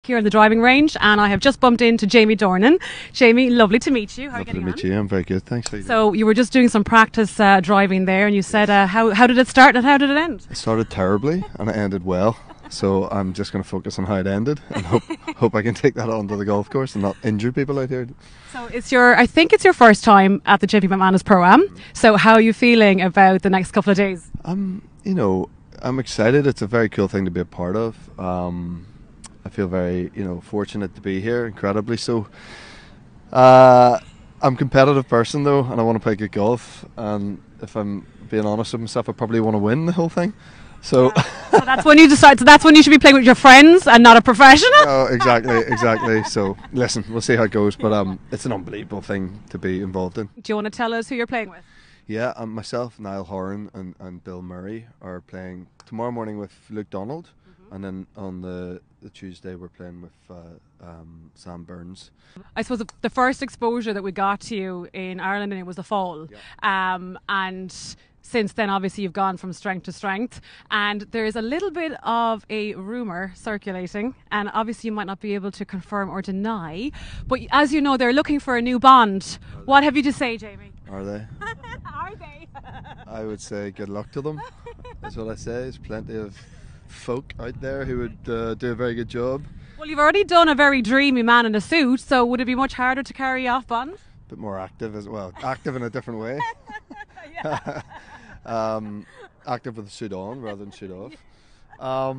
Here in the driving range, and I have just bumped into Jamie Dornan. Jamie, lovely to meet you. How are you getting on? Lovely to meet you. I'm very good, thanks. So you were just doing some practice driving there, and you said, how did it start and how did it end? It started terribly and it ended well. So I'm just going to focus on how it ended and hope I can take that onto the golf course and not injure people out here. So I think it's your first time at the JP McManus Pro Am. So how are you feeling about the next couple of days? I'm excited. It's a very cool thing to be a part of. I feel very, fortunate to be here, incredibly so. I'm a competitive person though, and I want to play good golf. And if I'm being honest with myself, I probably want to win the whole thing. So, so that's when you decide. So that's when you should be playing with your friends and not a professional. Oh, exactly. So listen, we'll see how it goes. But it's an unbelievable thing to be involved in. Do you want to tell us who you're playing with? Yeah, myself, Niall Horan, and Bill Murray are playing tomorrow morning with Luke Donald, and then on the Tuesday we're playing with Sam Burns. I suppose the first exposure that we got to you in Ireland, and it was the fall, and since then obviously you've gone from strength to strength, and there is a little bit of a rumour circulating, and obviously you might not be able to confirm or deny, but as you know, they're looking for a new Bond. What have you to say, Jamie? Are they? Are they? I would say good luck to them. That's what I say. There's plenty of folk out there who would do a very good job. Well, you've already done a very dreamy man in a suit, so would it be much harder to carry off Bond? A bit more active as well. Active in a different way. Active with the suit on rather than suit off.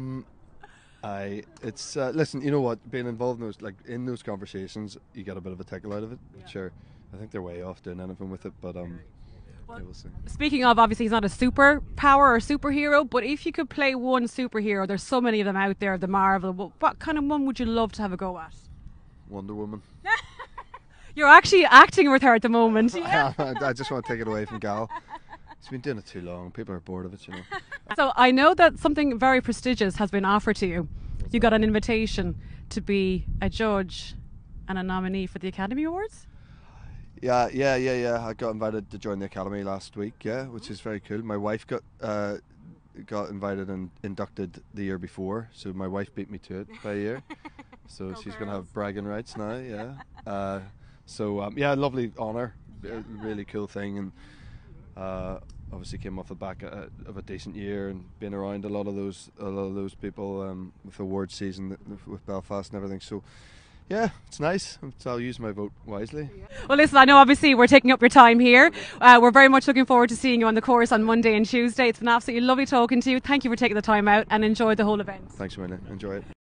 Listen, you know what? Being involved in those conversations, you get a bit of a tickle out of it. But sure, I think they're way off doing anything with it. But we'll see. Speaking of, obviously he's not a superpower or superhero, but if you could play one superhero, there's so many of them out there, the Marvel, what kind of one would you love to have a go at? Wonder Woman. You're actually acting with her at the moment. I just want to take it away from Gal. She's been doing it too long. People are bored of it, So I know that something very prestigious has been offered to you. You got an invitation to be a judge and a nominee for the Academy Awards? Yeah. I got invited to join the Academy last week, which is very cool. My wife got invited and inducted the year before, so my wife beat me to it by a year. So she's going to have bragging rights now, lovely honour, really cool thing, and obviously came off the back of a decent year and been around a lot of those people with awards season with Belfast and everything. So yeah, it's nice. So I'll use my vote wisely. Well, listen, I know obviously we're taking up your time here. We're very much looking forward to seeing you on the course on Monday and Tuesday. It's been absolutely lovely talking to you. Thank you for taking the time out, and enjoy the whole event. Thanks a million. Enjoy it.